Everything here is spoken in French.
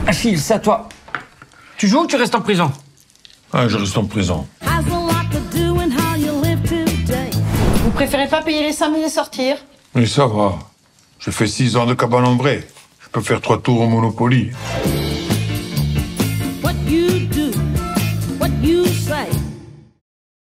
Achille, c'est à toi. Tu joues ou tu restes en prison? Ah, je reste en prison. Vous préférez pas payer les 5 000 et sortir? Mais ça va. J'ai fait 6 ans de cabane en vrai. Je peux faire 3 tours au Monopoly.